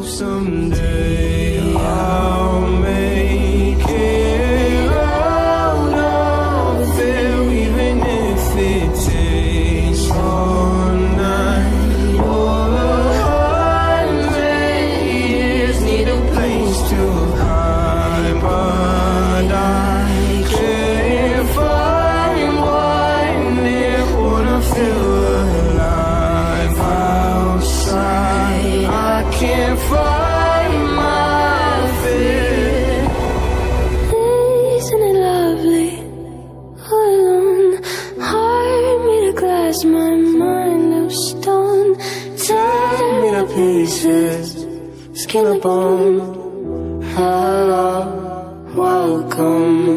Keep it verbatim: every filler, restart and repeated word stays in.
someday I'll make it out of there, even if it takes all night or a hundred years. Need a place to hide, but I can't find one near. Wanna feel alive outside, I can't find my fear. Isn't it lovely? All alone, heart made of glass, my mind of stone. Tear me to pieces, skin and bone. Hello, welcome.